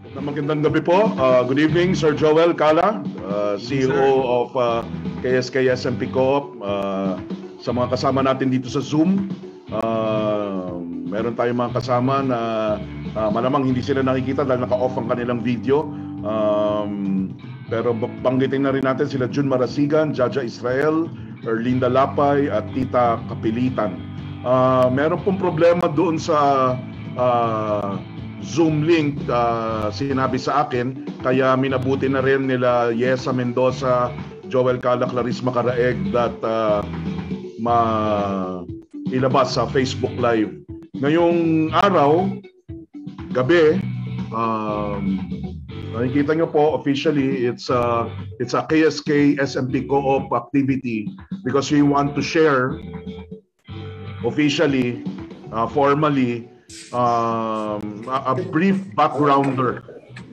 Magandang gabi po. Good evening, Sir Joel Cala, CEO of KSK SMP Co-op. Sa mga kasama natin dito sa Zoom, meron tayong mga kasama na malamang hindi sila nakikita dahil naka-off ang kanilang video. Pero banggitin na rin natin sila June Marasigan, Jaja Israel, Erlinda Lapay at Tita Kapilitan. Meron pong problema doon sa Zoom link, sinabi sa akin, kaya minabuti na rin nila Yesa Mendoza, Joel Cala, Clarice Macaraeg that ilabas sa Facebook Live. Ngayong araw, gabi, nakikita nyo po officially it's a KSK SMP Co-op activity because we want to share officially, formally, a brief backgrounder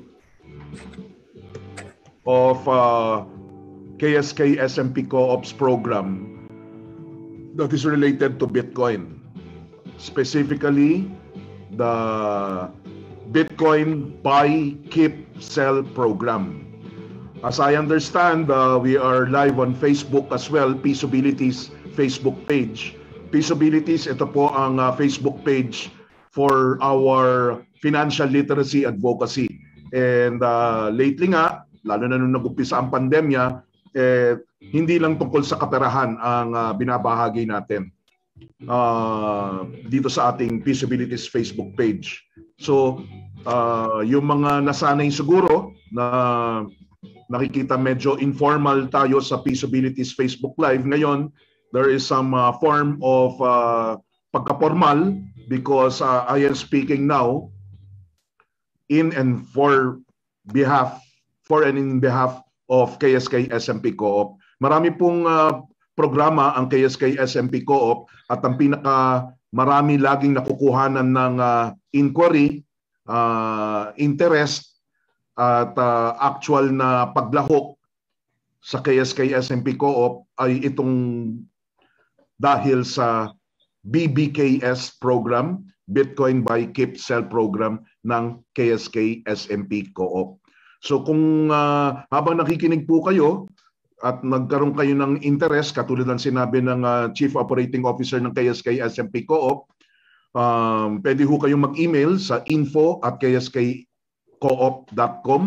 of KSK SMP Co-op's program that is related to Bitcoin, specifically the Bitcoin Buy, Keep, Sell program. As I understand, we are live on Facebook as well, Peaceabilities Facebook page. Peaceabilities, ito po ang Facebook page for our financial literacy advocacy. And lately nga, lalo na nung nag-umpisa ang pandemya, hindi lang tungkol sa kaperahan ang binabahagi natin dito sa ating Peaceabilities Facebook page. So, yung mga nasanay siguro na nakikita medyo informal tayo sa Peaceabilities Facebook Live, ngayon, there is some form of pagka-formal because I am speaking now in and in behalf of KSK SMP Co-op. Marami pong programa ang KSK SMP Co-op at ang marami laging nakukuhanan ng inquiry, interest at actual na paglahok sa KSK SMP Co-op ay itong dahil sa BBKS program, Bitcoin Buy, Keep, Sell program ng KSK SMP Co-op. So kung habang nakikinig po kayo at nagkaroon kayo ng interest, katulad ng sinabi ng Chief Operating Officer ng KSK SMP Co-op, pwede ho kayong mag-email sa info@kskcoop.com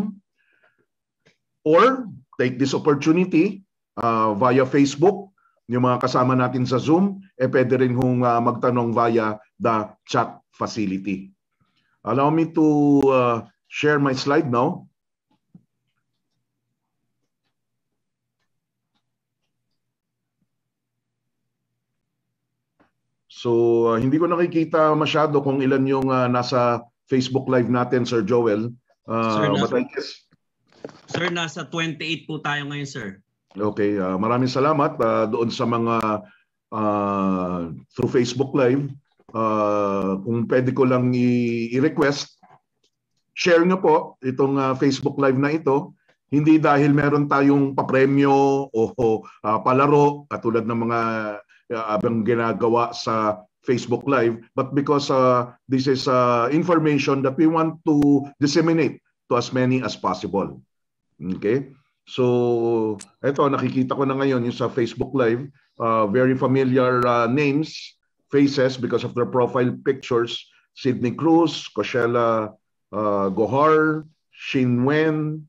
or take this opportunity via Facebook. Yung mga kasama natin sa Zoom, pwede rin hong magtanong via the chat facility. Allow me to share my slide now. So, hindi ko nakikita masyado kung ilan yung nasa Facebook Live natin, Sir Joel. Sir, nasa 28 po tayo ngayon, sir. Okay, maraming salamat doon sa mga through Facebook Live. Kung pwede ko lang i-request, share nyo po itong Facebook Live na ito. Hindi dahil meron tayong papremyo o palaro katulad ng mga abang ginagawa sa Facebook Live, but because this is information that we want to disseminate to as many as possible. Okay? So, ito, nakikita ko na ngayon yung sa Facebook Live, very familiar names, faces because of their profile pictures. Sydney Cruz, Coachella Gohar, Shin Wen,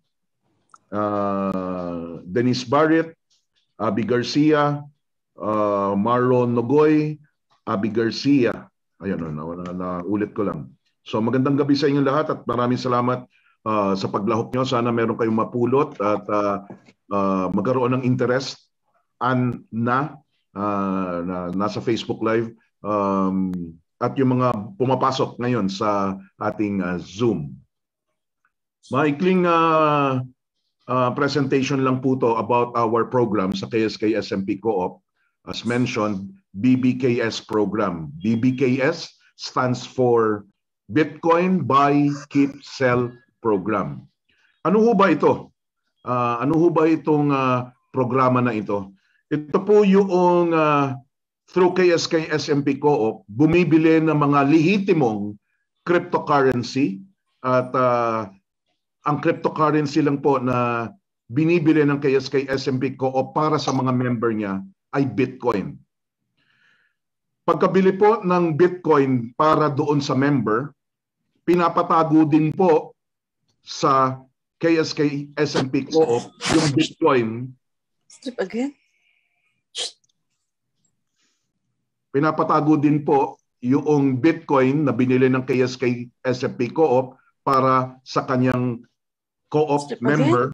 Denise Barrett, Abby Garcia, Marlon Nogoy, Abby Garcia. Ayun, ulit ko lang. So, magandang gabi sa inyong lahat at maraming salamat sa paglahok nyo. Sana meron kayong mapulot at magkaroon ng interest na nasa Facebook Live at yung mga pumapasok ngayon sa ating Zoom. Maikling presentation lang po to about our program sa KSK SMP Co-op. As mentioned, BBKS program. BBKS stands for Bitcoin Buy, Keep, Sell program. Ano ho ba ito? Ano ho ba itong programa na ito? Ito po yung through KSK SMP Co-op, bumibili ng mga lehitimong cryptocurrency at ang cryptocurrency lang po na binibili ng KSK SMP Co-op para sa mga member niya ay Bitcoin. Pagkabili po ng Bitcoin para doon sa member, pinapatago din po sa KSK SMP Co-op yung Bitcoin. Strip again? Pinapatago din po yung Bitcoin na binili ng KSK SMP Co-op para sa kanyang co-op member.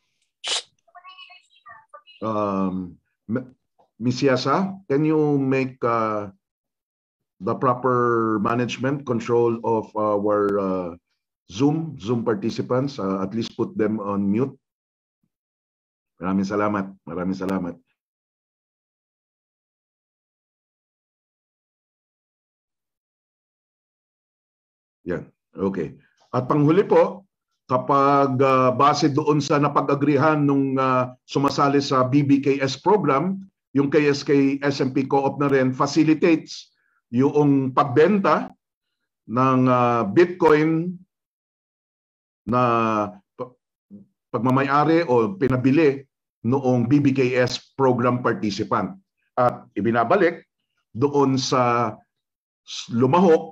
Ms. Yasa, can you make the proper management control of our Zoom participants? At least put them on mute. Maraming salamat. Maraming salamat. Yan. Okay. At panghuli po, kapag base doon sa napag-agrihan nung sumasali sa BBKS program, yung KSK SMP Co-op na rin facilitates yung pagbenta ng Bitcoin na pagmamayari o pinabili noong BBKS program participant at ibinabalik doon sa lumahok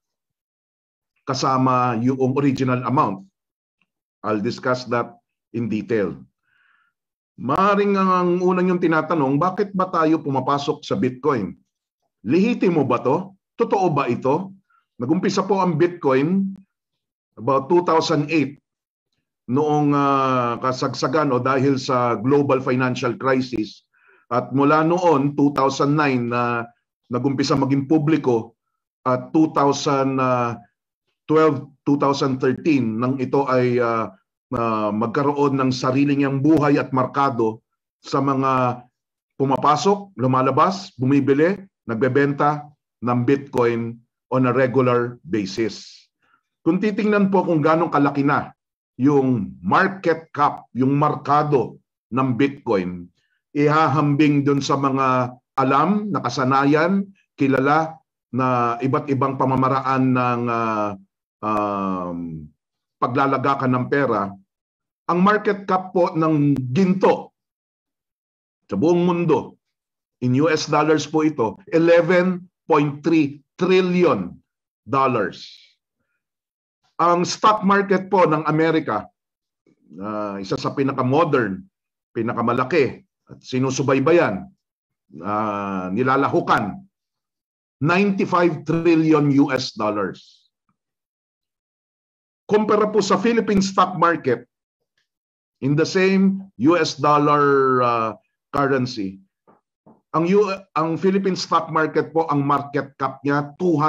kasama yung original amount. I'll discuss that in detail. Maaring ang unang yung tinatanong, bakit ba tayo pumapasok sa Bitcoin? Lehitimo ba to? Totoo ba ito? Nagumpisa po ang Bitcoin about 2008 noong kasagsagan o dahil sa global financial crisis. At mula noon, 2009 na nagumpisa maging publiko at 2012-2013 nang ito ay magkaroon ng sarili niyang buhay at markado sa mga pumapasok, lumalabas, bumibili, nagbebenta ng Bitcoin on a regular basis. Kung titingnan po kung gano'ng kalaki na yung market cap, yung markado ng Bitcoin, ihahambing dun sa mga alam, nakasanayan, kilala na iba't ibang pamamaraan ng paglalagakan ng pera. Ang market cap po ng ginto sa buong mundo, in US dollars po ito, $11.3 trillion. Ang stock market po ng Amerika, isa sa pinakamodern, pinakamalaki, at sinusubaybayan, nilalahukan, $95 trillion US dollars. Kumpara po sa Philippine stock market, in the same US dollar currency, ang Philippine stock market po, ang market cap niya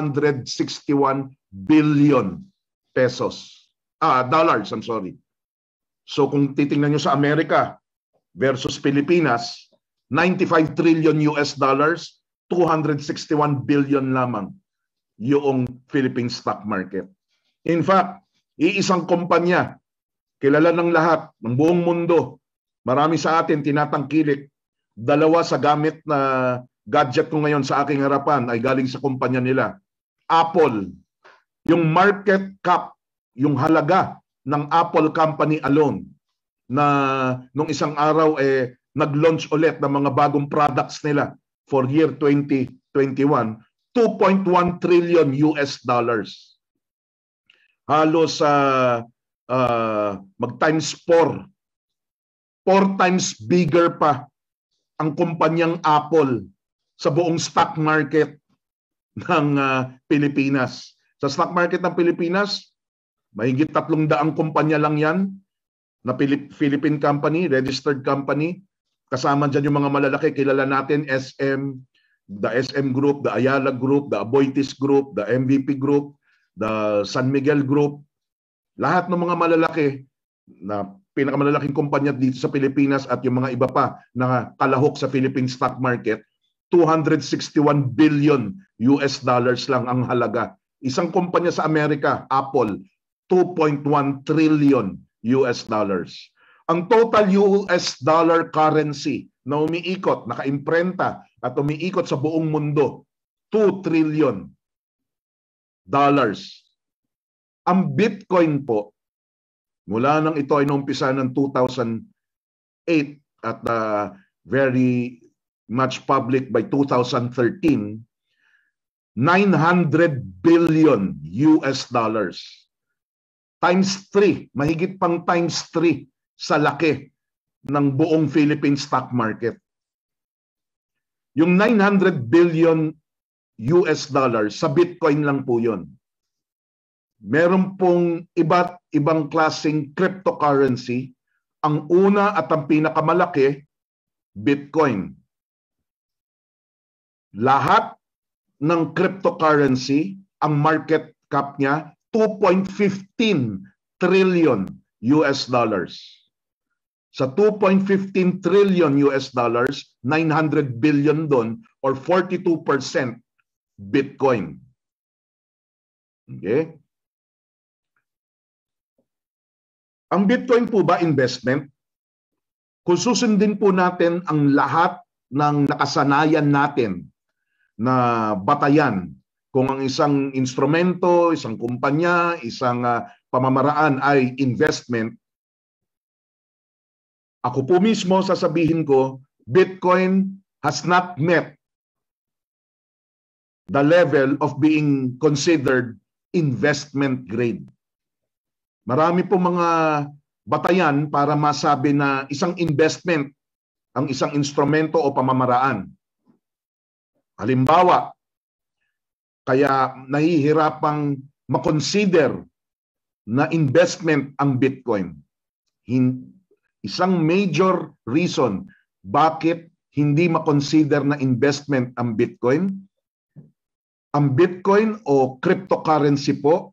261 billion pesos. Dollars, I'm sorry. So kung titingnan nyo sa Amerika versus Pilipinas, 95 trillion US dollars, 261 billion lamang yung Philippine stock market. In fact, iisang kumpanya, kilala ng lahat, ng buong mundo, marami sa atin tinatangkilik, dalawa sa gamit na gadget ko ngayon sa aking harapan ay galing sa kumpanya nila. Apple, yung market cap, yung halaga ng Apple company alone na nung isang araw nag-launch ulit ng mga bagong products nila for year 2021, 2.1 trillion US dollars. Halos mag-times 4 times bigger pa ang kumpanyang Apple sa buong stock market ng Pilipinas. Sa stock market ng Pilipinas, mahigit 300 kumpanya lang yan na Philippine company, registered company. Kasama dyan yung mga malalaki, kilala natin, SM, the SM Group, the Ayala Group, the Aboitiz Group, the MVP Group, the San Miguel Group. Lahat ng mga malalaki na pinakamalalaking kumpanya dito sa Pilipinas at yung mga iba pa na kalahok sa Philippine stock market, 261 billion US dollars lang ang halaga. Isang kumpanya sa Amerika, Apple, 2.1 trillion US dollars. Ang total US dollar currency na umiikot, naka-imprenta at umiikot sa buong mundo, 2 trillion dollars. Ang Bitcoin po Mula nang ito ay naumpisa ng 2008 at very much public by 2013, 900 billion US dollars. Times 3, mahigit pang times 3 sa laki ng buong Philippine stock market. Yung 900 billion US dollars sa Bitcoin lang po yun. Meron pong iba't ibang klaseng cryptocurrency. Ang una at ang pinakamalaki, Bitcoin. Lahat ng cryptocurrency, ang market cap niya, 2.15 trillion US dollars. Sa 2.15 trillion US dollars, 900 billion doon or 42% Bitcoin. Okay? Ang Bitcoin po ba investment? Kung susundin po natin ang lahat ng nakasanayan natin na batayan, kung ang isang instrumento, isang kumpanya, isang pamamaraan ay investment, ako po mismo sasabihin ko, Bitcoin has not met the level of being considered investment grade. Marami po mga batayan para masabi na isang investment ang isang instrumento o pamamaraan. Halimbawa, kaya nahihirapang makonsider na investment ang Bitcoin. Isang major reason bakit hindi makonsider na investment ang Bitcoin o cryptocurrency po,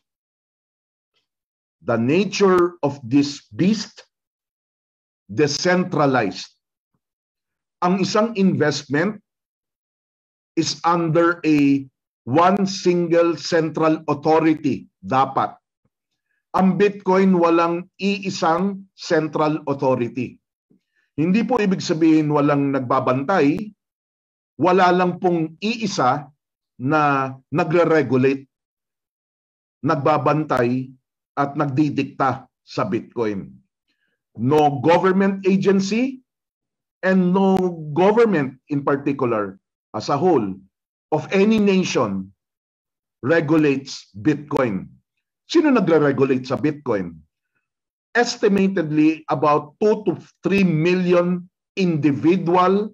the nature of this beast, decentralized. Ang isang investment is under one single central authority dapat. Ang Bitcoin walang iisang central authority. Hindi po ibig sabihin walang nagbabantay, wala lang pong iisa na nagre-regulate, nagbabantay at nagdidikta sa Bitcoin. No government agency and no government in particular as a whole of any nation regulates Bitcoin. Sino nagre-regulate sa Bitcoin? Estimatedly about 2 to 3 million individual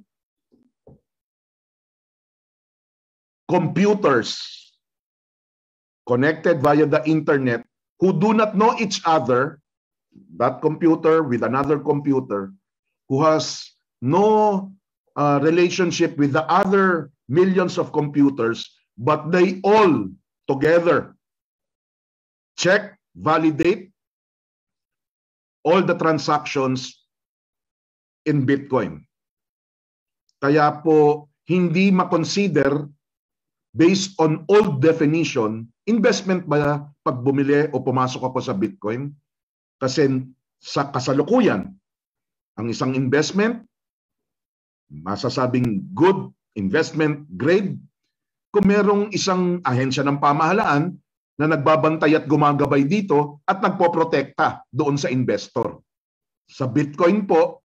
computers connected via the internet who do not know each other, that computer with another computer, who has no relationship with the other millions of computers, but they all together check, validate all the transactions in Bitcoin. Kaya po hindi makonsider based on old definition, investment ba pag bumili o pumasok ako sa Bitcoin? Kasi sa kasalukuyan, ang isang investment, masasabing good investment grade, kung merong isang ahensya ng pamahalaan na nagbabantay at gumagabay dito at nagpoprotekta doon sa investor. Sa Bitcoin po,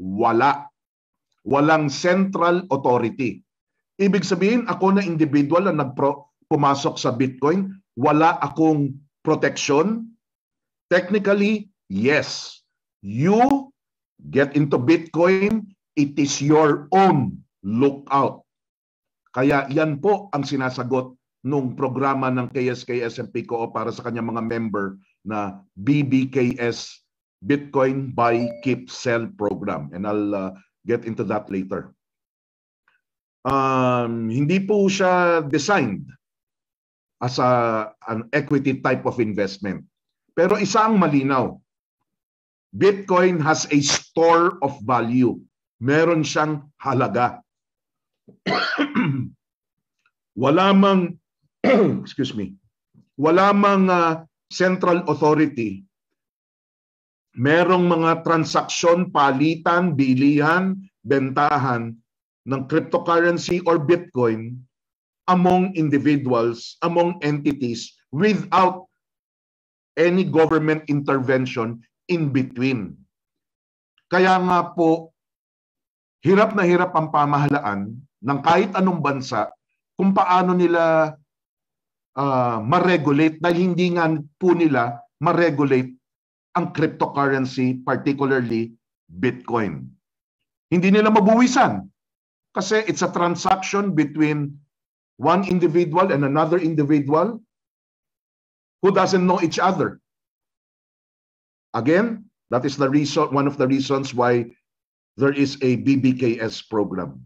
walang central authority. Ibig sabihin, ako na individual na pumasok sa Bitcoin, wala akong protection. Technically, yes. You get into Bitcoin, it is your own lookout. Kaya yan po ang sinasagot nung programa ng KSK-SMP-Co para sa kanyang mga member na BBKS, Bitcoin Buy, Keep, Sell program. And I'll get into that later. Hindi po siya designed as an equity type of investment. Pero isa ang malinaw. Bitcoin has a store of value. Meron siyang halaga. Wala mang excuse me. Wala mang central authority. Merong mga transaksyon, palitan, bilihan, bentahan ng cryptocurrency or Bitcoin among individuals, among entities without any government intervention in between. Kaya nga po, hirap na hirap ang pamahalaan ng kahit anong bansa kung paano nila ma-regulate dahil hindi nga po nila ma-regulate ang cryptocurrency, particularly Bitcoin. Hindi nila mabuwisan kasi it's a transaction between one individual and another individual who doesn't know each other. Again, that is the reason, one of the reasons why there is a BBKS program.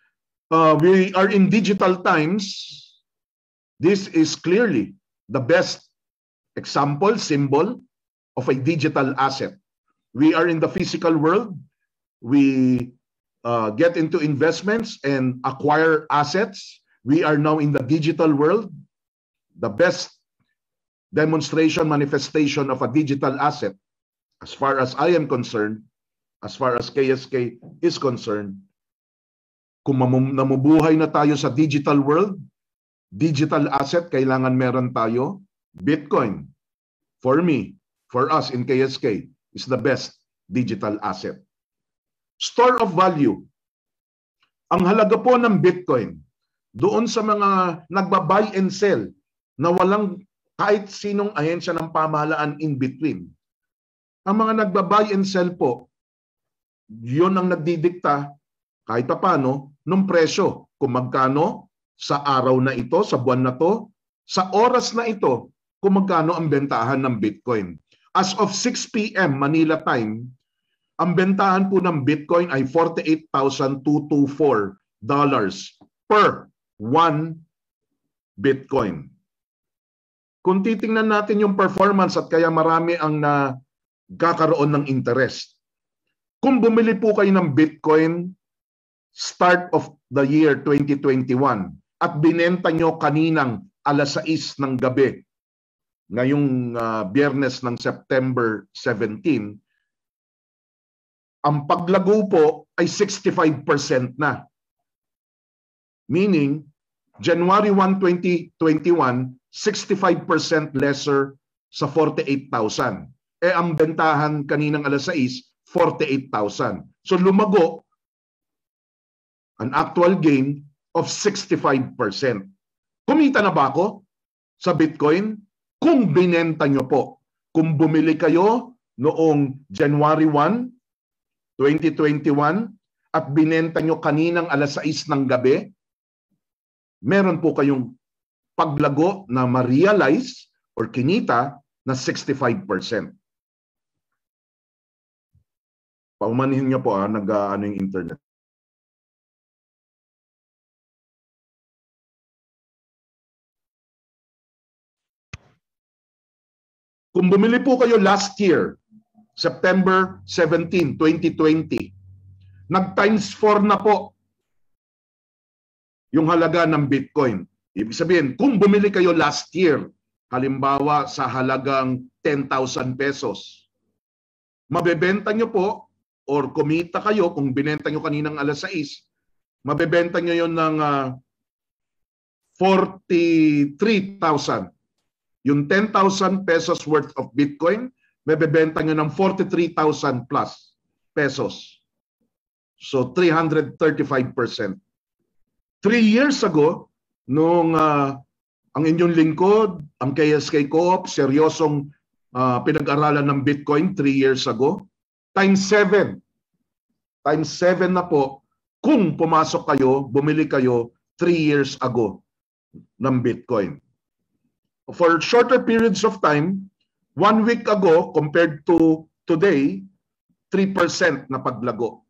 We are in digital times. This is clearly the best example, symbol of a digital asset. We are in the physical world. We get into investments and acquire assets. We are now in the digital world. The best demonstration, manifestation of a digital asset, as far as I am concerned, as far as KSK is concerned, kung namubuhay na tayo sa digital world, digital asset, kailangan meron tayo Bitcoin. For me, for us in KSK, is the best digital asset. Store of value. Ang halaga po ng Bitcoin, doon sa mga nagba-buy and sell na walang kahit sinong ahensya ng pamahalaan in between. Ang mga nagba-buy and sell po, yun ang nagdidikta kahit paano ng presyo. Kung magkano sa araw na ito, sa buwan na to, sa oras na ito, kung magkano ang bentahan ng Bitcoin. As of 6 p.m. Manila time, ang bentahan po ng Bitcoin ay $48,224 per 1 Bitcoin. Kung titingnan natin yung performance at kaya marami ang nagkakaroon ng interest. Kung bumili po kayo ng Bitcoin start of the year 2021 at binenta nyo kaninang alas 6 ng gabi, ngayong Biyernes ng September 17, ang paglago po ay 65% na. Meaning, January 1, 2021, 65% lesser sa 48,000. Ang bentahan kaninang alas 6, 48,000. So lumago an actual gain of 65%. Kumita na ba ako sa Bitcoin? Kung binenta nyo po. Kung bumili kayo noong January 1, 2021 at binenta nyo kaninang alas 6 ng gabi, meron po kayong paglago na ma-realize or kinita na 65%. Paumanihin nyo po nag-ano yung internet. Kung bumili po kayo last year, September 17, 2020, nag-times 4 na po yung halaga ng Bitcoin. Ibig sabihin, kung bumili kayo last year, halimbawa sa halagang 10,000 pesos, mabebenta nyo po or kumita kayo, kung binenta nyo kaninang alas 6, mabebenta nyo yun ng 43,000. Yung 10,000 pesos worth of Bitcoin, mabebenta nyo ng 43,000 plus pesos. So 335%. 3 years ago, nung ang inyong lingkod, ang KSK Co-op, seryosong pinag-aralan ng Bitcoin 3 years ago, times 7. Times 7 na po kung pumasok kayo, bumili kayo 3 years ago ng Bitcoin. For shorter periods of time, 1 week ago compared to today, 3% na paglago.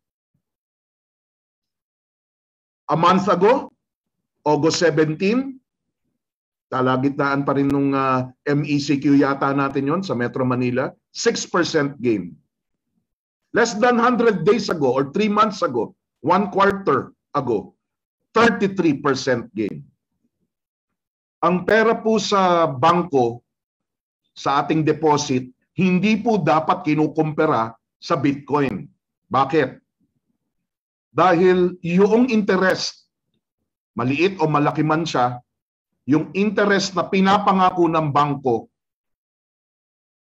A month ago, August 17, kalagitnaan pa rin nung MECQ yata natin yon sa Metro Manila, 6% gain. Less than 100 days ago or 3 months ago, 1 quarter ago, 33% gain. Ang pera po sa bangko, sa ating deposit, hindi po dapat kinukumpara sa Bitcoin. Bakit? Dahil yung interest, maliit o malaki man siya, yung interest na pinapangako ng bangko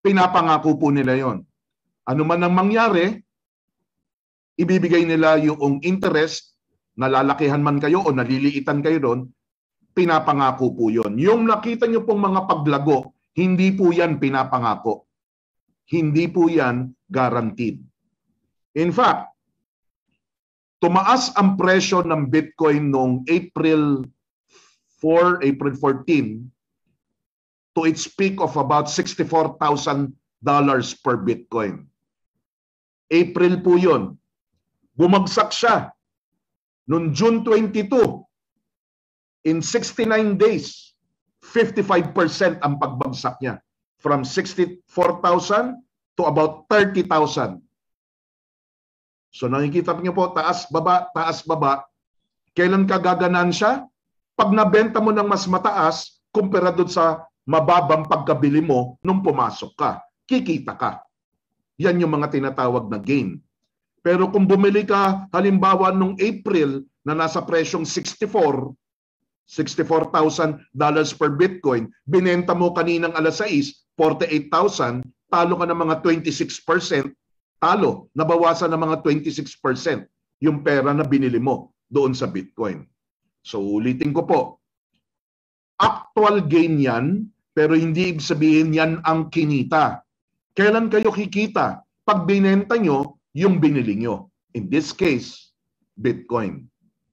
Pinapangako po nila yon. Ano man ang mangyari, ibibigay nila yung interest, nalalakihan man kayo o naliliitan kayo doon, pinapangako po yon. Yung nakita nyo pong mga paglago, hindi po yan pinapangako. Hindi po yan guaranteed. In fact, tumaas ang presyo ng Bitcoin noong April 14 to its peak of about $64,000 per Bitcoin. April po yun. Bumagsak siya noong June 22. In 69 days, 55% ang pagbagsak niya. From 64,000 to about 30,000. So nakikita niyo po, taas, baba, taas, baba. Kailan ka gaganansya? Pag nabenta mo ng mas mataas, kumpara doon sa mababang pagkabili mo nung pumasok ka. Kikita ka. Yan yung mga tinatawag na gain. Pero kung bumili ka halimbawa nung April na nasa presyong $64,000 per Bitcoin, binenta mo kaninang alas 6, 48,000, talo ka ng mga 26%, talo, nabawasan ng mga 26% yung pera na binili mo doon sa Bitcoin. So ulitin ko po, actual gain yan, pero hindi ibig sabihin yan ang kinita. Kailan kayo kikita? Pag binenta nyo, yung binili nyo. In this case, Bitcoin.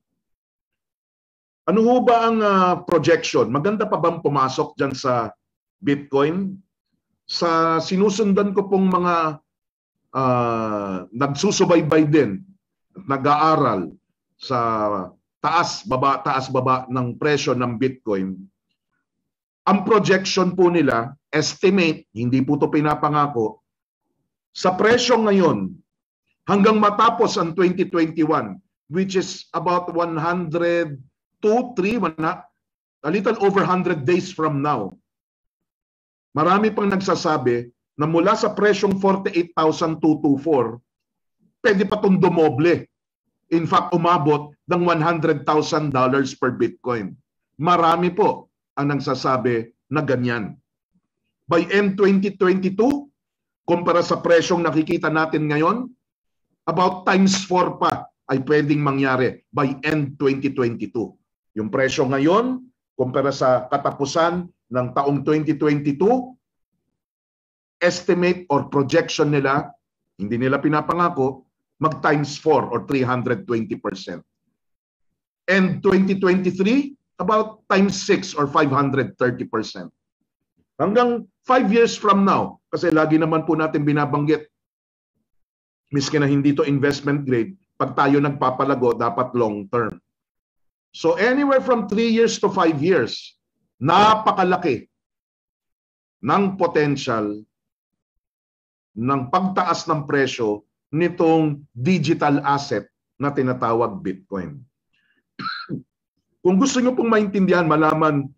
Ano ho ba ang projection? Maganda pa bang pumasok dyan sa Bitcoin? Sa sinusundan ko pong mga nagsusubaybay din, nag-aaral sa taas baba ng presyo ng Bitcoin, ang projection po nila, estimate, hindi po ito pinapangako, sa presyo ngayon, hanggang matapos ang 2021, which is about 102, 3, a little over 100 days from now, marami pang nagsasabi na mula sa presyong 48,224, pwede pa itong dumoble. In fact, umabot ng $100,000 per Bitcoin. Marami po ang nagsasabi na ganyan. By end 2022, kumpara sa presyong nakikita natin ngayon, about times 4 pa ay pwedeng mangyari by end 2022. Yung presyo ngayon, kumpara sa katapusan ng taong 2022, estimate or projection nila, hindi nila pinapangako, mag times 4 or 320%. And 2023, about times 6 or 530%. Hanggang 5 years from now, kasi lagi naman po natin binabanggit, miski na hindi to investment grade, pag tayo nagpapalago, dapat long term. So anywhere from 3 years to 5 years, napakalaki ng potential ng pagtaas ng presyo nitong digital asset na tinatawag Bitcoin. Kung gusto nyo pong maintindihan, malaman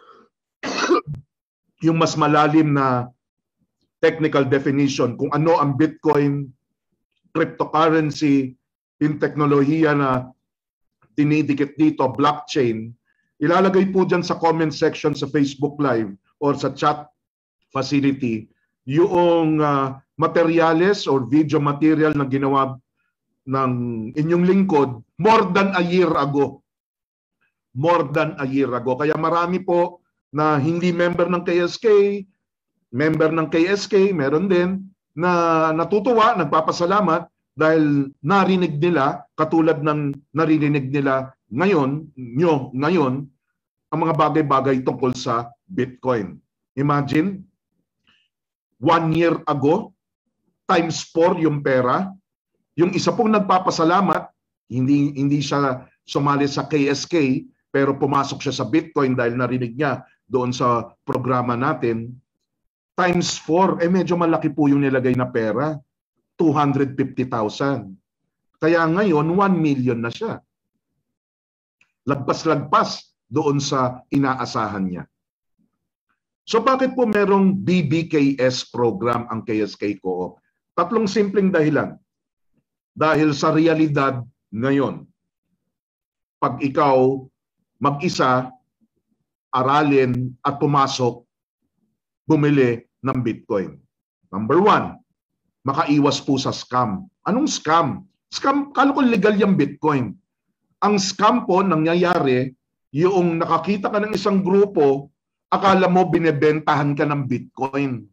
yung mas malalim na technical definition kung ano ang Bitcoin, cryptocurrency, yung teknolohiya na tinidikit dito, blockchain, ilalagay po dyan sa comment section sa Facebook Live or sa chat facility yung materyales or video material na ginawa ng inyong lingkod more than a year ago. More than a year ago. Kaya marami po na hindi member ng KSK, member ng KSK, meron din na natutuwa, nagpapasalamat dahil narinig nila, katulad ng narinig nila ngayon, ang mga bagay-bagay tungkol sa Bitcoin. Imagine, 1 year ago, times 4 yung pera. Yung isa pong nagpapasalamat, hindi siya sumali sa KSK, pero pumasok siya sa Bitcoin dahil narinig niya doon sa programa natin. Times 4, medyo malaki po yung nilagay na pera. 250,000. Kaya ngayon, 1 million na siya. Lagpas-lagpas doon sa inaasahan niya. So bakit po merong BBKS program ang KSK Co-op? 3 simpleng dahilan. Dahil sa realidad ngayon, pag ikaw mag-isa, aralin at pumasok, bumili ng Bitcoin. Number 1, makaiwas po sa scam. Anong scam? Scam, kala ko legal yung Bitcoin. Ang scam po nangyayari, yung nakakita ka ng isang grupo, akala mo binebentahan ka ng Bitcoin.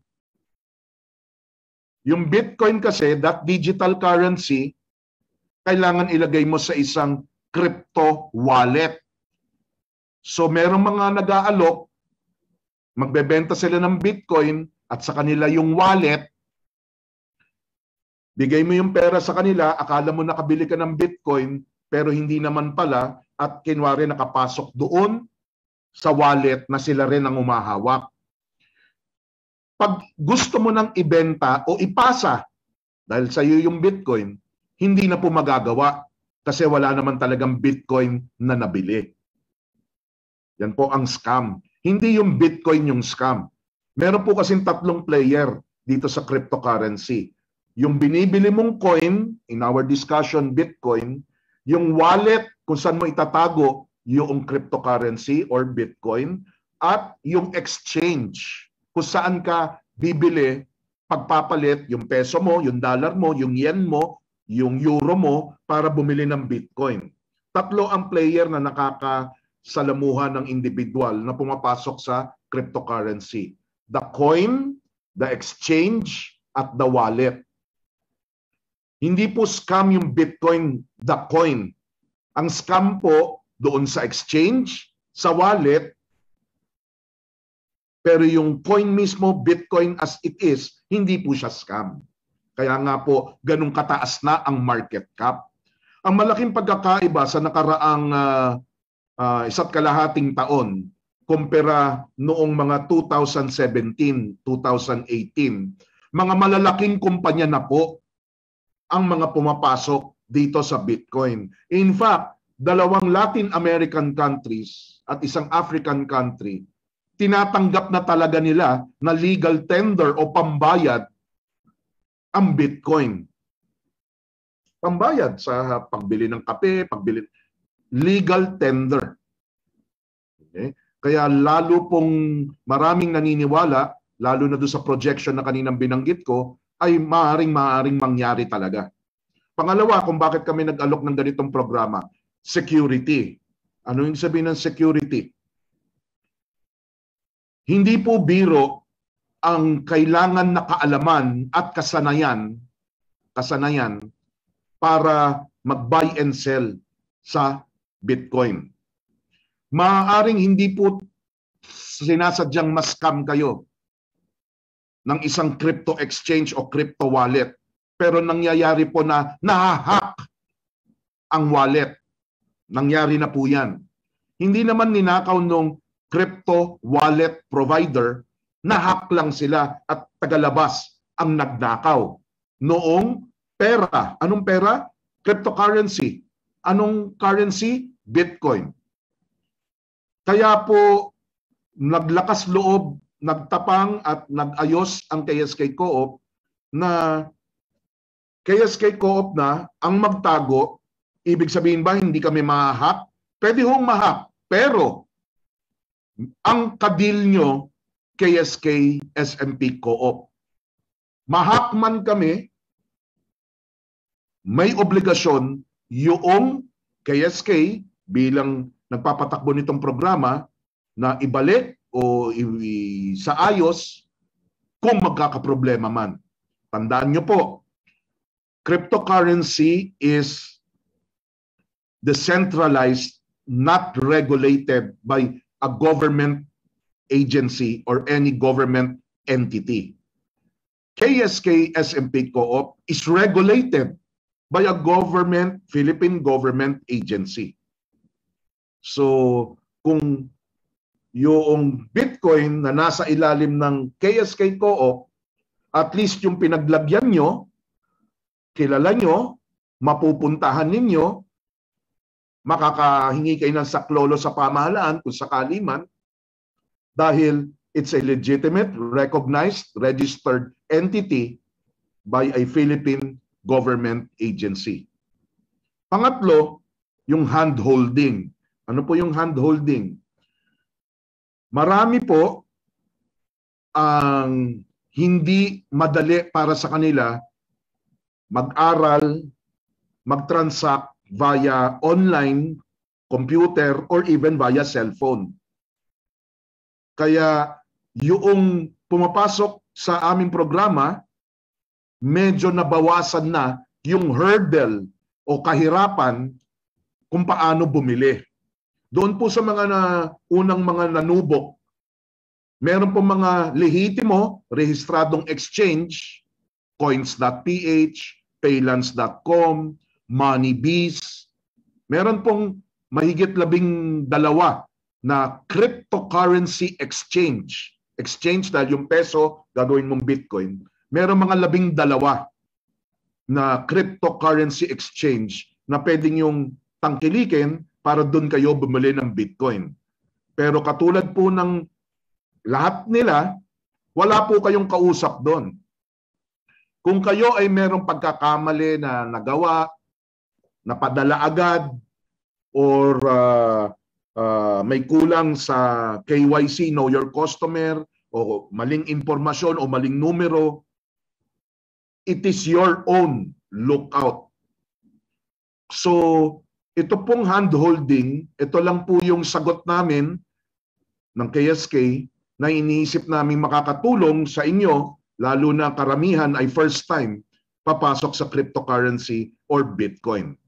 Yung Bitcoin kasi, that digital currency, kailangan ilagay mo sa isang crypto wallet. So merong mga nag-aalok, magbebenta sila ng Bitcoin at sa kanila yung wallet, bigay mo yung pera sa kanila, akala mo nakabili ka ng Bitcoin, pero hindi naman pala at kinwari nakapasok doon sa wallet na sila rin ang umahawak. Pag gusto mo nang ibenta o ipasa dahil sa iyo yung Bitcoin, hindi na po magagawa kasi wala naman talagang Bitcoin na nabili. Yan po ang scam. Hindi yung Bitcoin yung scam. Meron po kasing 3 player dito sa cryptocurrency. Yung binibili mong coin, in our discussion, Bitcoin, yung wallet kung saan mo itatago yung cryptocurrency or Bitcoin, at yung exchange kung saan ka bibili, pagpapalit yung peso mo, yung dollar mo, yung yen mo, yung euro mo para bumili ng Bitcoin. 3 ang player na nakakasalamuhan ng individual na pumapasok sa cryptocurrency. The coin, the exchange, at the wallet. Hindi po scam yung Bitcoin, the coin. Ang scam po doon sa exchange, sa wallet, pero yung coin mismo, Bitcoin as it is, hindi po siya scam. Kaya nga po, ganun kataas na ang market cap. Ang malaking pagkakaiba sa nakaraang 1.5 taon, kumpara noong mga 2017, 2018, mga malalaking kumpanya na po ang mga pumapasok dito sa Bitcoin. In fact, 2 Latin American countries at isang African country, tinatanggap na talaga nila na legal tender o pambayad ang Bitcoin. Pambayad sa pagbili ng kape, pagbili, legal tender. Okay? Kaya lalo pong maraming naniniwala, lalo na doon sa projection na kaninang binanggit ko, ay maaring mangyari talaga. Pangalawa, kung bakit kami nag-alok ng ganitong programa, security. Ano yung sabihin ng security? Hindi po biro ang kailangan na kaalaman at kasanayan para mag-buy and sell sa Bitcoin. Maaaring hindi po sinasadyang ma-scam kayo ng isang crypto exchange o crypto wallet, pero nangyayari po na nahahack ang wallet. Nangyari na po yan. Hindi naman ninakaw nung crypto wallet provider, nahack lang sila at tagalabas ang nagnakaw. Noong pera. Anong pera? Cryptocurrency. Anong currency? Bitcoin. Kaya po naglakas loob, nagtapang at nag-ayos ang KSK Co-op na KSK Co-op na ang magtago. Ibig sabihin ba hindi kami mahahack? Pwede hong mahack, pero ang kadil nyo KSK SMP Co-op. Mahack man kami, may obligasyon yung KSK bilang nagpapatakbo nitong programa na ibalik o sa ayos kung magkakaproblema man. Tandaan nyo po, cryptocurrency is decentralized, not regulated by a government agency or any government entity. KSK SMP Co-op is regulated by a government, Philippine government agency. So, kung yung Bitcoin na nasa ilalim ng KSK Co-op, at least yung pinaglagyan nyo, kilala nyo, mapupuntahan ninyo, makakahingi kayo ng saklolo sa pamahalaan kung sakali man, dahil it's a legitimate, recognized, registered entity by a Philippine government agency. Pangatlo, yung hand-holding. Ano po yung hand-holding? Marami po ang hindi madali para sa kanila mag-aral, mag-transact via online, computer, or even via cellphone. Kaya yung pumapasok sa aming programa, medyo nabawasan na yung hurdle o kahirapan kung paano bumili. Doon po sa mga unang mga nanubok, meron po mga lehitimo, rehistradong exchange, coins.ph, paylance.com, moneybiz. Meron pong mahigit 12 na cryptocurrency exchange. Exchange dahil yung peso gagawin mong Bitcoin. Meron mga 12 na cryptocurrency exchange na pwedeng yung tangkilikin para doon kayo bumili ng Bitcoin. Pero katulad po ng lahat nila, wala po kayong kausap doon. Kung kayo ay merong pagkakamali na nagawa, napadala agad, or may kulang sa KYC, Know Your Customer, o maling impormasyon o maling numero, it is your own lookout. So, ito pong hand-holding, ito lang po yung sagot namin ng KSK na iniisip namin makakatulong sa inyo, lalo na karamihan ay first time papasok sa cryptocurrency or Bitcoin.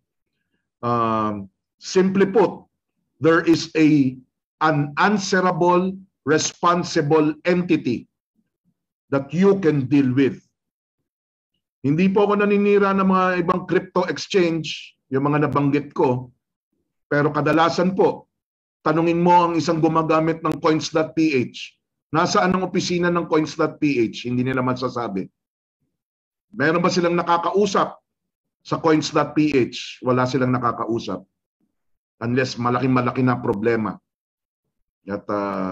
Simply put, there is an answerable, responsible entity that you can deal with. Hindi po ako naninira ng mga ibang crypto exchange, yung mga nabanggit ko, pero kadalasan po, tanungin mo ang isang gumagamit ng coins.ph. Nasaan ang opisina ng coins.ph? Hindi nila masasabi. Meron ba silang nakakausap sa coins.ph? Wala silang nakakausap. Unless malaki-malaki na problema. At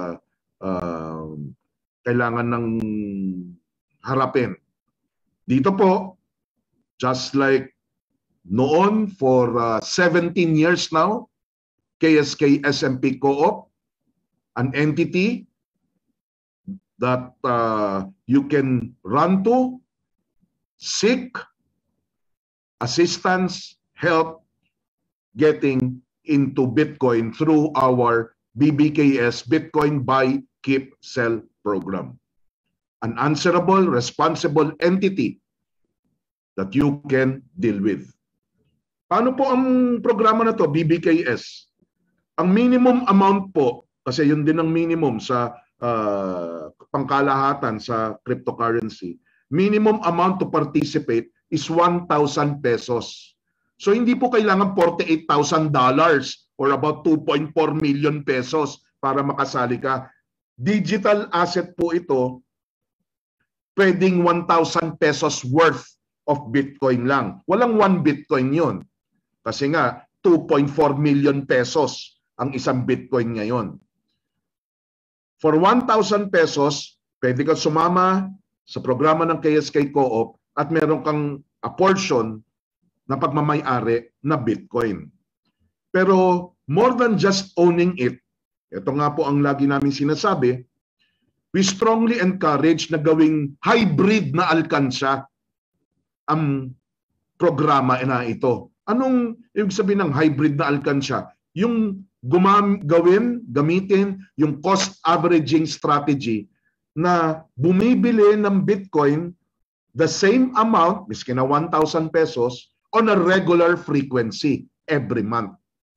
kailangan ng harapin. Dito po, just like noon for 17 years now, KSK SMP Co-op, an entity that you can run to, seek assistance, help getting into Bitcoin through our BBKS, Bitcoin Buy, Keep, Sell program. An answerable, responsible entity that you can deal with. Paano po ang programa na to, BBKS? Ang minimum amount po, kasi yun din ang minimum sa pangkalahatan sa cryptocurrency, minimum amount to participate is 1,000 pesos. So hindi po kailangan $48,000 or about 2.4 million pesos para makasali ka. Digital asset po ito, pwedeng 1,000 pesos worth of Bitcoin lang. Walang 1 Bitcoin yun. Kasi nga, 2.4 million pesos ang isang Bitcoin ngayon. For 1,000 pesos, pwede kang sumama sa programa ng KSK Co-op at meron kang a portion na pagmamay-ari na Bitcoin. Pero more than just owning it, ito nga po ang lagi namin sinasabi, we strongly encourage na gawing hybrid na alkansya ang programa na ito. Anong ibig sabihin ng hybrid na alkansya? Yung gamitin yung cost averaging strategy na bumibili ng Bitcoin the same amount, miski na 1,000 pesos, on a regular frequency every month.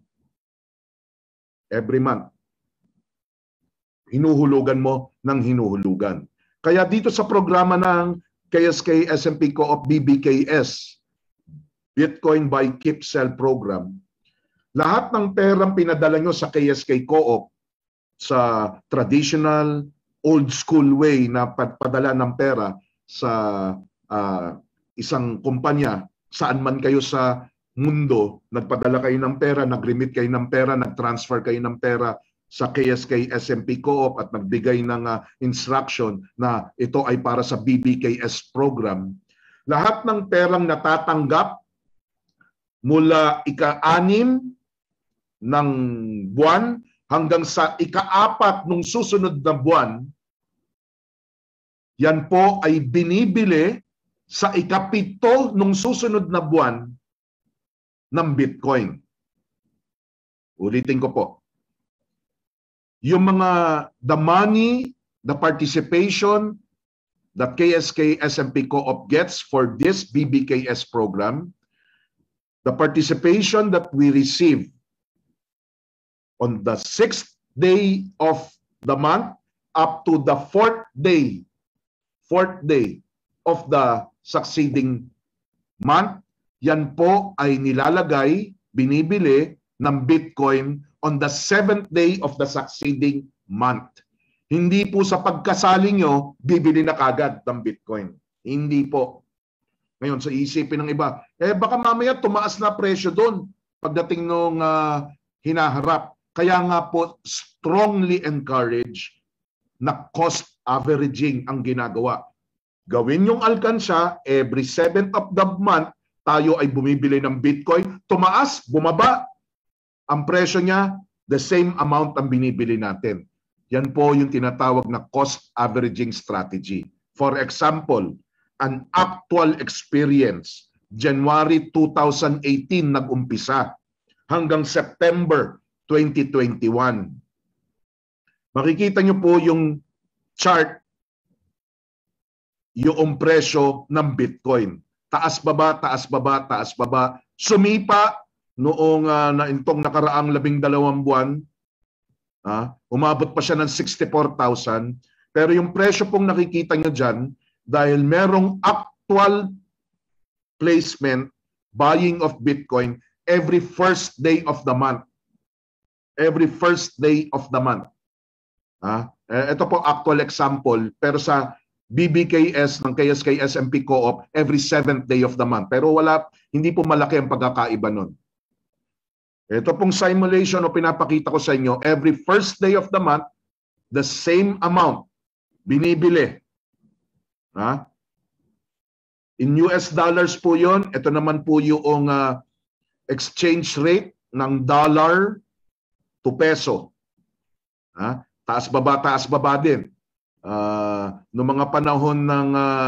Every month. Hinuhulugan mo ng hinuhulugan. Kaya dito sa programa ng KSK SMP Co-op BBKS, Bitcoin Buy Keep Sell program, lahat ng perang pinadala nyo sa KSK Co-op sa traditional old school way na padala ng pera sa isang kumpanya, saan man kayo sa mundo, nagpadala kayo ng pera, nag-remit kayo ng pera, nag-transfer kayo ng pera sa KSK SMP Co-op at nagbigay ng instruction na ito ay para sa BBKS program. Lahat ng perang natatanggap mula ika-6 ng buwan hanggang sa ika-4 nung susunod na buwan, yan po ay binibili sa ikapito nung susunod na buwan ng Bitcoin. Ulitin ko po. Yung mga the money, the participation that KSK SMP Co-op gets for this BBKS program, the participation that we receive on the 6th day of the month up to the 4th day of the succeeding month, yan po ay nilalagay, binibili ng Bitcoin on the 7th day of the succeeding month. Hindi po sa pagkasali nyo, bibili na kagad ng Bitcoin. Hindi po. Ngayon, sa isipin ng iba, baka mamaya tumaas na presyo doon pagdating nung hinaharap. Kaya nga po, strongly encourage na cost averaging ang ginagawa. Gawin yung alkansya, every 7th of the month, tayo ay bumibili ng Bitcoin. Tumaas, bumaba. Ang presyo niya, the same amount ang binibili natin. Yan po yung tinatawag na cost averaging strategy. For example, an actual experience, January 2018 nag-umpisa hanggang September 2021. Makikita nyo po yung chart, yung presyo ng Bitcoin. Taas baba, taas baba, taas baba. Sumipa noong itong nakaraang 12 buwan. Umabot pa siya ng 64,000. Pero yung presyo pong nakikita nyo dyan, dahil merong actual placement, buying of Bitcoin, every first day of the month. Every first day of the month. Ito po actual example, pero sa BBKS ng KSK SMP Co-op, every 7th day of the month. Pero hindi po malaki ang pagkakaiba nun. Ito pong simulation o pinapakita ko sa inyo, every first day of the month, the same amount binibili. In US dollars po yon. Ito naman po yung exchange rate ng dollar to peso. Taas baba din. Noong mga panahon ng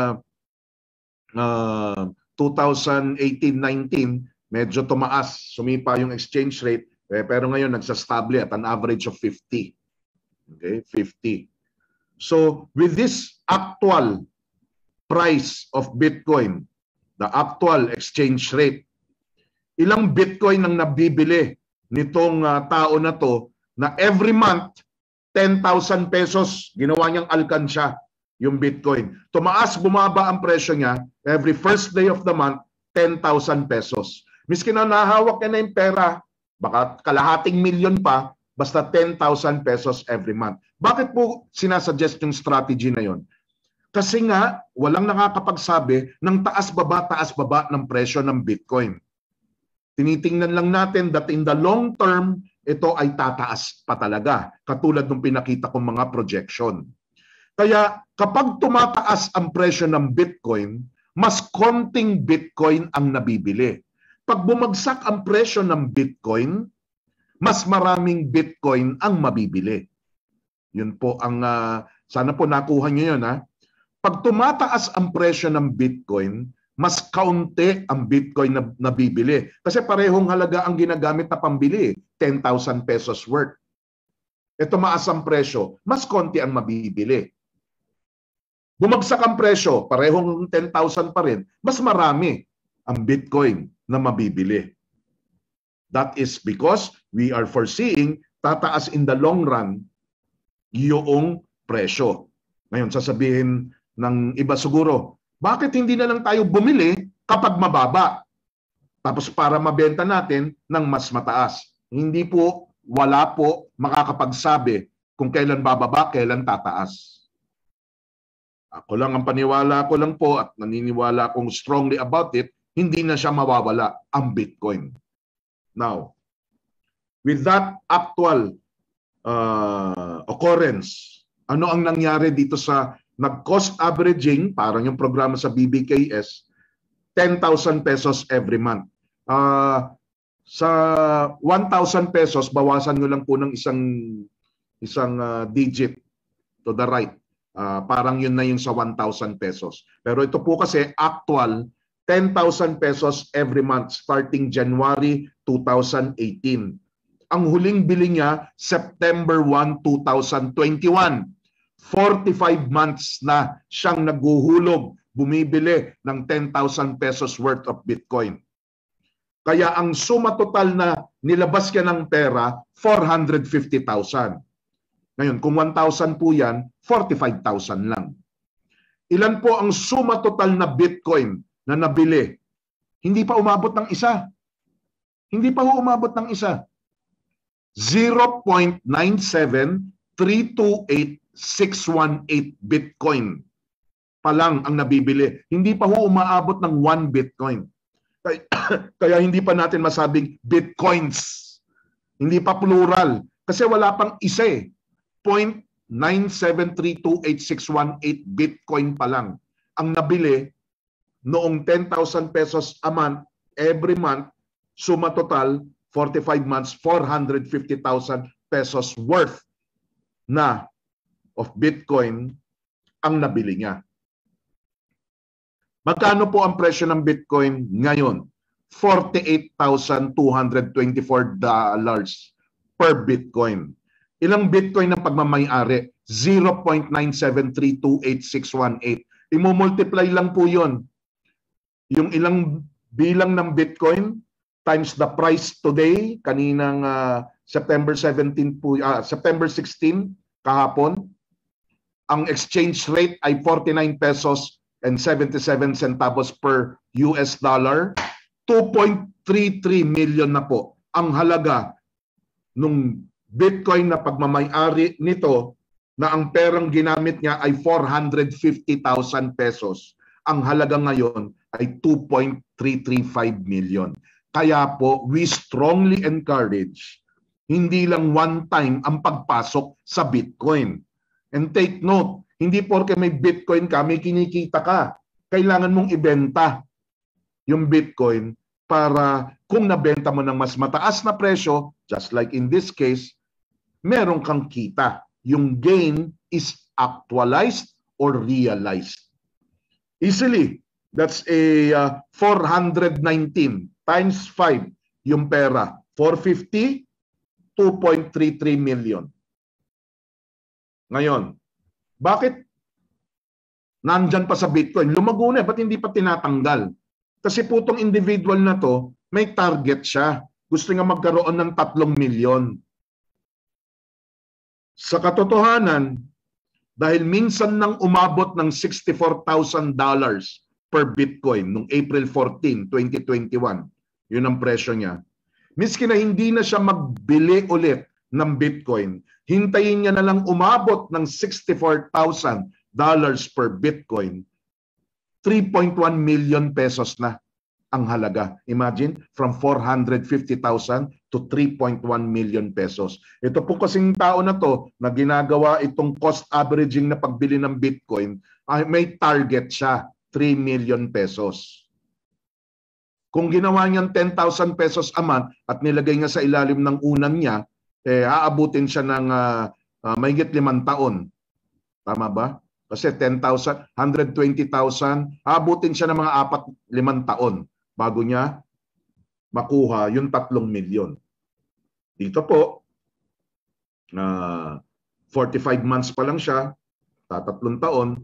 2018-19, medyo tumaas, sumipa yung exchange rate, pero ngayon nagsastable at an average of 50. Okay, 50. So, with this actual price of Bitcoin, the actual exchange rate, ilang Bitcoin ang nabibili nitong tao na to na every month 10,000 pesos ginawa niyang alkansya yung Bitcoin. Tumaas, bumaba ang presyo niya every first day of the month 10,000 pesos. Miski na nahawak niya na yung pera, baka kalahating milyon pa, basta 10,000 pesos every month. Bakit po sinasuggest yung strategy na yon? Kasi nga, walang nakakapagsabi ng taas-baba ng presyo ng Bitcoin. Tinitingnan lang natin that in the long term, ito ay tataas pa talaga, katulad ng pinakita kong mga projection. Kaya kapag tumataas ang presyo ng Bitcoin, mas konting Bitcoin ang nabibili. Pag bumagsak ang presyo ng Bitcoin, mas maraming Bitcoin ang mabibili. Yun po ang, sana po nakuha nyo yun. Pag tumataas ang presyo ng Bitcoin, mas kaunti ang Bitcoin na nabibili. Kasi parehong halaga ang ginagamit na pambili, 10,000 pesos worth. E tumaas ang presyo, mas konti ang mabibili. Bumagsak ang presyo, parehong 10,000 pa rin, mas marami ang Bitcoin na mabibili. That is because we are foreseeing tataas in the long run yung presyo. Ngayon, sasabihin ng iba siguro, bakit hindi na lang tayo bumili kapag mababa? Tapos para mabenta natin ng mas mataas. Hindi po, wala po makakapagsabi kung kailan bababa, kailan tataas. Ako lang ang paniwala ko lang po at naniniwala akong strongly about it, hindi na siya mawawala ang Bitcoin. Now, with that actual occurrence, ano ang nangyari dito sa nag-cost averaging, parang yung programa sa BBKS, 10,000 pesos every month. Sa 1,000 pesos, bawasan nyo lang po ng isang digit to the right. Parang yun na yung sa 1,000 pesos. Pero ito po kasi actual 10,000 pesos every month starting January 2018. Ang huling bili niya September 1, 2021. 45 months na siyang naghuhulog, bumibili ng 10,000 pesos worth of Bitcoin. Kaya ang suma total na nilabas niya ng pera, 450,000. Ngayon, kung 1,000 po yan, 45,000 lang. Ilan po ang suma total na Bitcoin na nabili? Hindi pa umabot ng isa. Hindi pa umabot ng isa. 0.97328,618 Bitcoin pa lang ang nabibili. Hindi pa umaabot ng 1 Bitcoin. Kaya hindi pa natin masabing Bitcoins. Hindi pa plural. Kasi wala pang isa eh. 0.97328,618 Bitcoin pa lang ang nabili noong 10,000 pesos a month, every month, suma total, 45 months, 450,000 pesos worth na of Bitcoin ang nabili niya. Magkano po ang presyo ng Bitcoin ngayon? $48,224 per Bitcoin. Ilang Bitcoin ang pagmamayari? 0.97328,618. Imo-multiply lang po yon. Yung ilang bilang ng Bitcoin times the price today, kaninang September 17 po, September 16 kahapon, ang exchange rate ay 49 pesos and 77 centavos per US dollar. 2.33 million na po ang halaga nung Bitcoin na pagmamayari nito, na ang perang ginamit niya ay 450,000 pesos. Ang halaga ngayon ay 2.335 million. Kaya po, we strongly encourage hindi lang one time ang pagpasok sa Bitcoin. And take note, hindi porke may Bitcoin ka, may kinikita ka. Kailangan mong ibenta yung Bitcoin para kung nabenta mo ng mas mataas na presyo, just like in this case, meron kang kita. Yung gain is actualized or realized. Easily, that's a 419 times 5 yung pera. 450, 2.33 million. Ngayon, bakit nandyan pa sa Bitcoin? Lumago na, ba't hindi pa tinatanggal? Kasi po itong individual na to, may target siya. Gusto nga magkaroon ng 3 milyon. Sa katotohanan, dahil minsan nang umabot ng $64,000 per Bitcoin noong April 14, 2021, yun ang presyo niya. Miski na hindi na siya magbili ulit ng Bitcoin, hintayin niya na lang umabot ng $64,000 per Bitcoin, 3.1 million pesos na ang halaga. Imagine, from 450,000 to 3.1 million pesos. Ito po kasing tao na to na ginagawa itong cost averaging na pagbili ng Bitcoin, ay may target siya, 3 million pesos. Kung ginawa niyang 10,000 pesos a month at nilagay nga sa ilalim ng unan niya, aabutin siya ng mahigit 5 taon. Tama ba? Kasi 10,000, 120,000, aabutin siya ng mga 4-5 taon bago niya makuha yung 3 milyon. Dito po, 45 months pa lang siya, 3 taon,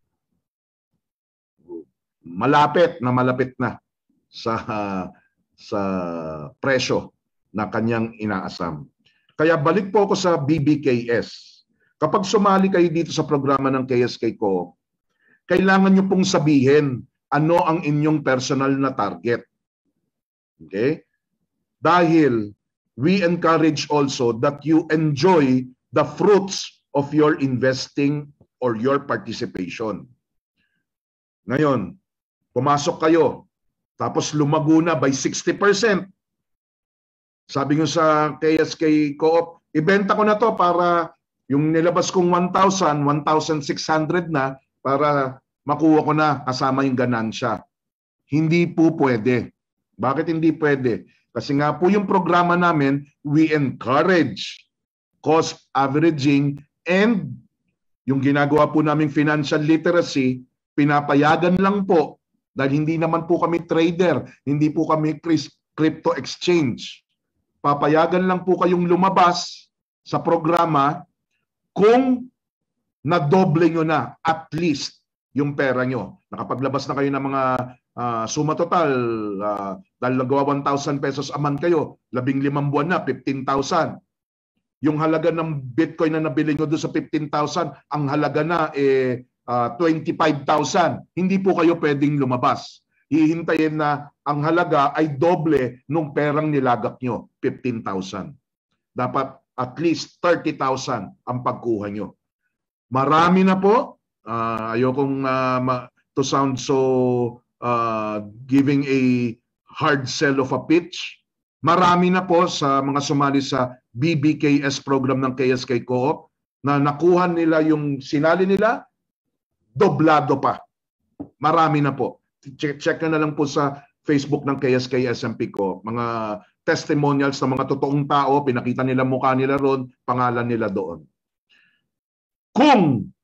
malapit na sa presyo na kanyang inaasam. Kaya balik po ako sa BBKS. Kapag sumali kayo dito sa programa ng KSK Co, kailangan nyo pong sabihin ano ang inyong personal na target. Okay? Dahil we encourage also that you enjoy the fruits of your investing or your participation. Ngayon, pumasok kayo, tapos lumago na by 60%. Sabi nyo sa KSK Co-op, ibenta ko na to para yung nilabas kong 1,000, 1,600 na para makuha ko na kasama yung ganansya. Hindi po pwede. Bakit hindi pwede? Kasi nga po yung programa namin, we encourage cost averaging and Yung ginagawa po naming financial literacy, pinapayagan lang po dahil hindi naman po kami trader, hindi po kami crypto exchange. Papayagan lang po kayong lumabas sa programa kung nadoble nyo na at least yung pera nyo. Nakapaglabas na kayo ng mga suma total, dahil nagawa 1,000 pesos a month kayo, 15 buwan na, 15,000. Yung halaga ng Bitcoin na nabili nyo doon sa 15,000, ang halaga na 25,000. Hindi po kayo pwedeng lumabas. Hihintayin na ang halaga ay doble nung perang nilagak nyo, 15,000. Dapat at least 30,000 ang pagkuha nyo. Marami na po. Ayokong to sound so giving a hard sell of a pitch. Marami na po sa mga sumali sa BBKS program ng KSK Co-op na nakuha nila yung sinali nila, doblado pa. Marami na po. Check na lang po sa Facebook ng KSK SMP Co-op. Mga testimonials ng mga totoong tao, pinakita nila mukha nila ron, pangalan nila doon. Kung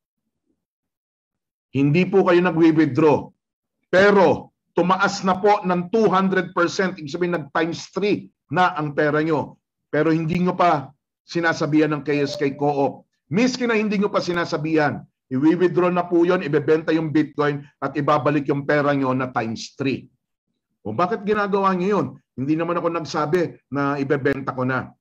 hindi po kayo nag-withdraw, pero tumaas na po ng 200%, ibig sabihin nag-times 3 na ang pera nyo, pero hindi nyo pa sinasabihan ng KSK Co-op. Miski na hindi nyo pa sinasabihan, i-withdraw na po yun, ibebenta yung Bitcoin at ibabalik yung pera nyo na times 3. O bakit ginagawa nyo yun? Hindi naman ako nagsabi na ibebenta ko na.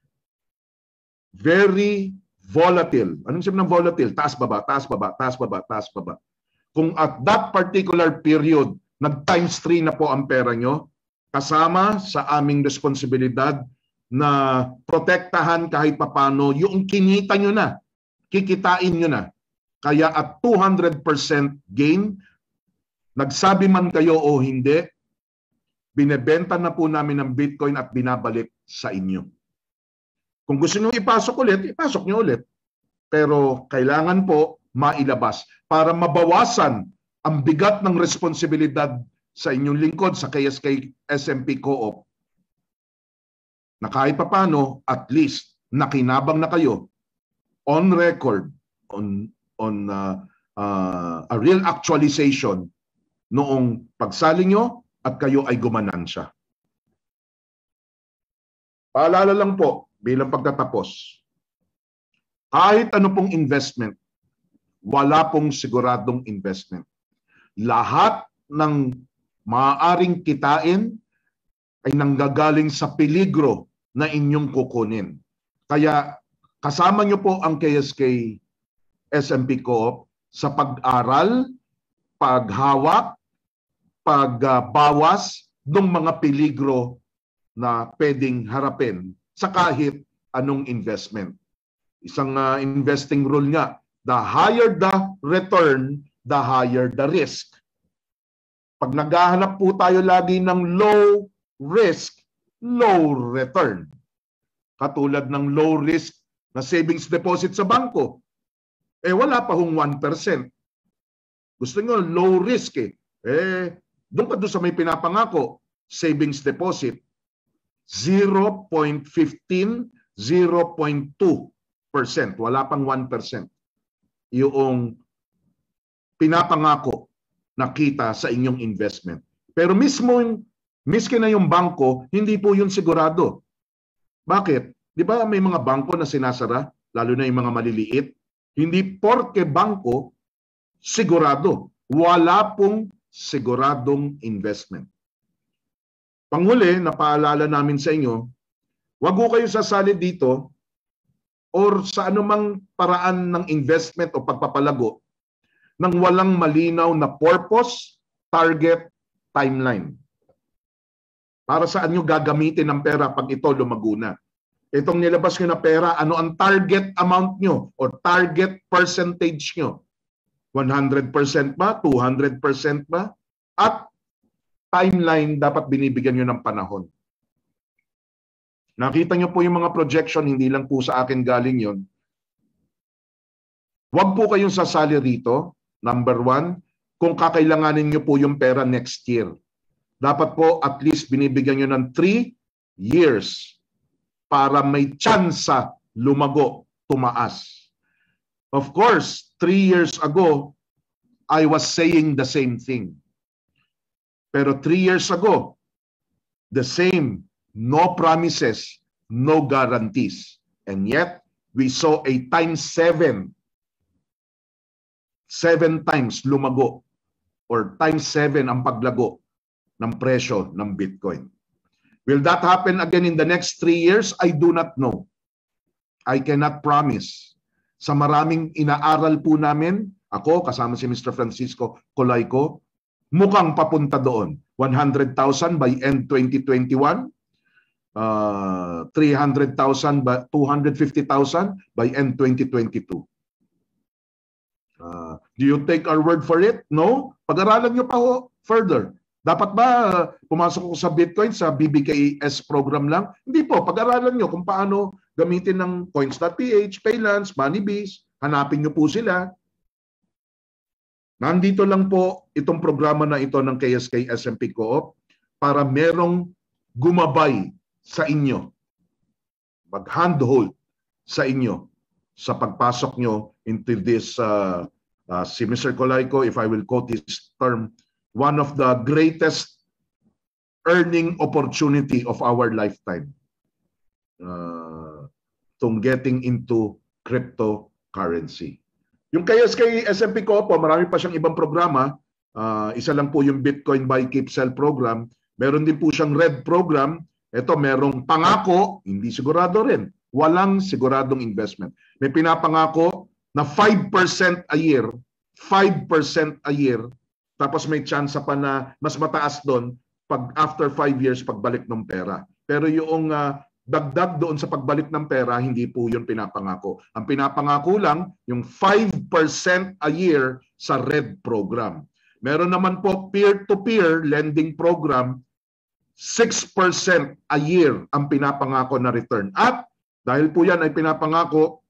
Very volatile. Anong sabi ng volatile? Taas baba, taas baba, taas baba, taas baba. Kung at that particular period, nag-times 3 na po ang pera nyo, kasama sa aming responsibilidad na protektahan kahit papano yung kinita nyo na, kikitain nyo na. Kaya at 200% gain, nagsabi man kayo o hindi, binebenta na po namin ng Bitcoin at binabalik sa inyo. Kung gusto nyo ipasok ulit, ipasok nyo ulit. Pero kailangan po mailabas para mabawasan ang bigat ng responsibilidad sa inyong lingkod sa KSK SMP Co-op na kahit papano at least nakinabang na kayo on record on a real actualization noong pagsali nyo at kayo ay gumanansya. Paalala lang po bilang pagtatapos, kahit ano pong investment, wala pong siguradong investment. Lahat ng maaaring kitain ay nanggagaling sa peligro na inyong kukunin. Kaya kasama nyo po ang KSK SMP Co-op sa pag-aral, paghawak, pagbawas ng mga peligro na pwedeng harapin sa kahit anong investment. Isang investing rule nga, the higher the return, the higher the risk. Pag naghahanap po tayo lagi ng low risk, low return. Katulad ng low risk na savings deposit sa bangko. Wala pa hong 1%. Gusto nyo low risk doon pa doon sa may pinapangako, savings deposit, 0.15, 0.2%. Wala pang 1%. Yung pinapangako na kita sa inyong investment. Pero miski na yung bangko, hindi po yun sigurado. Bakit? Di ba may mga bangko na sinasara, lalo na yung mga maliliit? Hindi porke bangko, sigurado. Wala pong siguradong investment. Panghuli, napaalala namin sa inyo, wag ho kayo sasali dito or sa anumang paraan ng investment o pagpapalago nang walang malinaw na purpose, target, timeline. Para saan nyo gagamitin ang pera pag ito lumago na? Itong nilabas nyo na pera, ano ang target amount nyo o target percentage nyo? 100% ba? 200% ba? At timeline dapat binibigyan nyo ng panahon. Nakita nyo po yung mga projection, hindi lang po sa akin galing yon. Huwag po kayong sasali rito. Number 1, kung kakailanganin nyo po yung pera next year. Dapat po at least binibigyan nyo ng 3 years para may tsansa lumago, tumaas. Of course, 3 years ago, I was saying the same thing. Pero 3 years ago, the same, no promises, no guarantees. And yet, we saw a times 7. 7 times lumago or times 7 ang paglago ng presyo ng Bitcoin. Will that happen again in the next 3 years? I do not know. I cannot promise. Sa maraming inaaral po namin, ako kasama si Mr. Francisco Colayco, mukhang papunta doon. 100,000 by end 2021, 300,000 by 250,000 by end 2022. Do you take our word for it? No? Pag-aralan nyo pa ho further. Dapat ba pumasok ko sa Bitcoin sa BBKS program lang? Hindi po. Pag-aralan nyo kung paano gamitin ng Coins.ph, Paylance, Moneybiz. Hanapin nyo po sila. Nandito lang po itong programa na ito ng KSK SMP Co-op para merong gumabay sa inyo. Mag-handhold sa inyo sa pagpasok nyo into this, si Mr. Colayco, if I will quote his term, one of the greatest earning opportunity of our lifetime. Tong getting into cryptocurrency. Yung KSK SMP ko po, marami pa siyang ibang programa. Isa lang po yung Bitcoin Buy, Keep, Sell program. Meron din po siyang RED program. Ito, merong pangako, hindi sigurado rin. Walang siguradong investment. May pinapangako na 5% a year, 5% a year, tapos may chance pa na mas mataas doon pag after 5 years pagbalik ng pera. Pero yung dagdag doon sa pagbalik ng pera, hindi po yun pinapangako. Ang pinapangako lang yung 5% a year sa RED program. Meron naman po peer-to-peer lending program, 6% a year ang pinapangako na return. At dahil po yan ay pinapangako,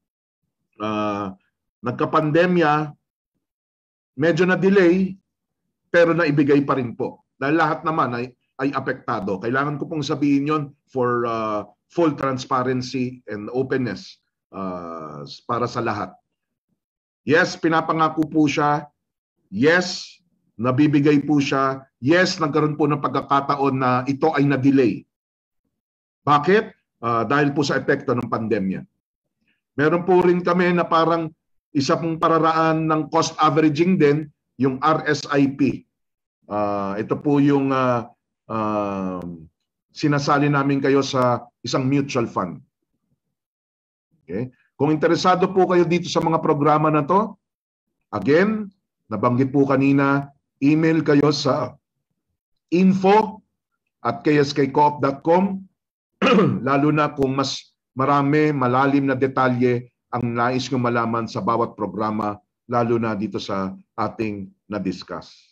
nagka-pandemya, medyo na-delay, pero naibigay pa rin po. Dahil lahat naman ay apektado. Kailangan ko pong sabihin yon for full transparency and openness para sa lahat. Yes, pinapangako po siya. Yes, nabibigay po siya. Yes, nagkaroon po ng pagkakataon na ito ay na-delay. Bakit? Dahil po sa epekto ng pandemya. Meron po rin kami na parang isa pong pararaan ng cost averaging din, yung RSIP. Ito po yung sinasali namin kayo sa isang mutual fund. Okay? Kung interesado po kayo dito sa mga programa na to, again, nabanggit po kanina, email kayo sa info@kskcoop.com lalo na kung mas marami, malalim na detalye ang nais nyo malaman sa bawat programa, lalo na dito sa ating na-discuss.